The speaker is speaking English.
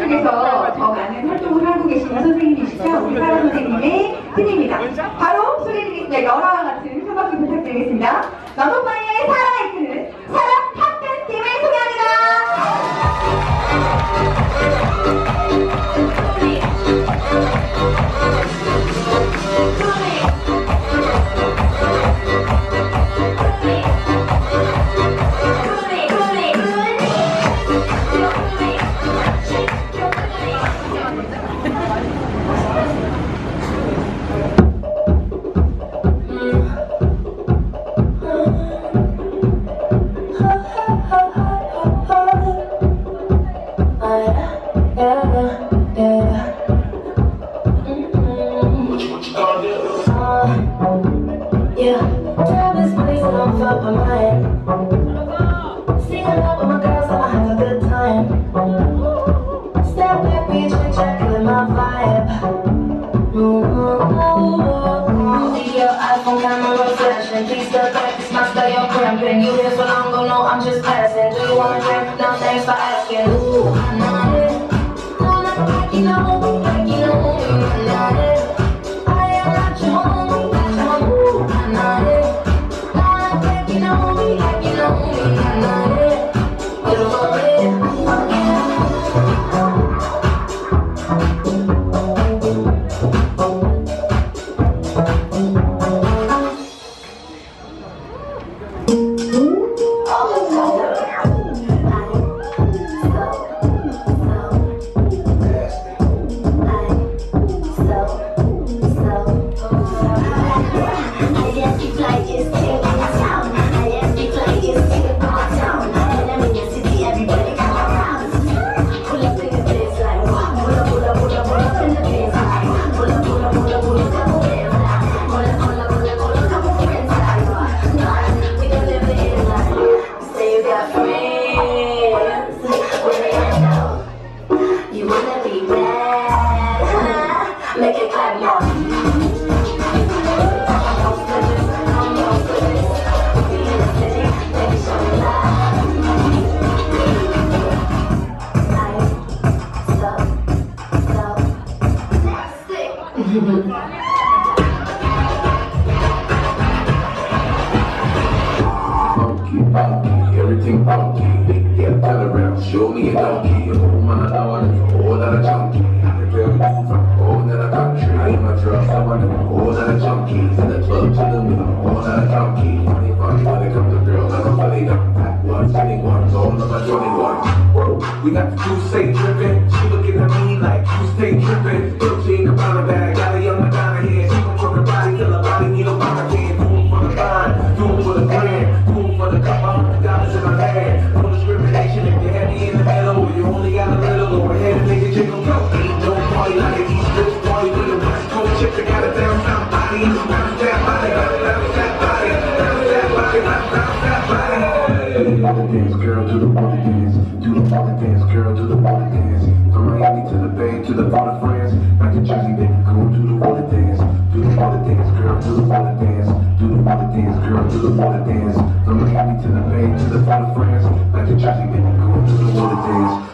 쪽에서 더 많은 활동을 하고 계시는 선생님이시죠? 우리 사라 선생님의 팀입니다. 바로 소개해드리겠습니다. 열화와 같은 한바퀴 부탁드리겠습니다. 맘마파이어의 사랑을 이끄는 사랑 탑댄스팀을 소개합니다. Yeah, time is placing on top of my head. Singing out with my girls, I'ma have a good time. Step back, be check, with my vibe. Your iPhone camera flashing. Please step back, this my style, you're cramping. You here for long, go no, I'm just passing. Do you wanna drink? No, thanks for asking. Ooh, I'm not it. No, not like you know, I'm not it. I am not your home. Make it clap more. Funky, everything funky. Yeah, turn around, show me a donkey. Oh my lord, oh that a junkie. I can tell you from all that a country. In my truck, I want to all that a junkies. In the club, chillin' with them, all that a junkie. Funny, funny, when it comes to girls, I'm a funny dumb. Fat ones, skinny ones, all of my 21. Whoa, we got the two say trippin'. She looking at me like you stay trippin'. Guilty in the powder bag, got a young Madonna here. She gon' work her body till her body need a mama can. Do it for the fine, do it for the grand. For the couple $100 in my hand. No discrimination if you're heavy in the middle. You only got a little, go ahead and make it jiggle. Go. Ain't no party like an East Coast party with a West Coast chick that got a downtown body. Bounce that body, bounce that body, bounce that body, bounce that body. Dance, girl, do the body dance. Do the body dance, girl, do the body dance. From Miami to the Bay to the Port of France. Back in Jersey, baby, go do the body dance. Do the body dance, girl, do the body dance. Do the body dance, girl, do the body dance. From Miami to the Bay to the Port of France. Back in Jersey, baby, go do the body dance.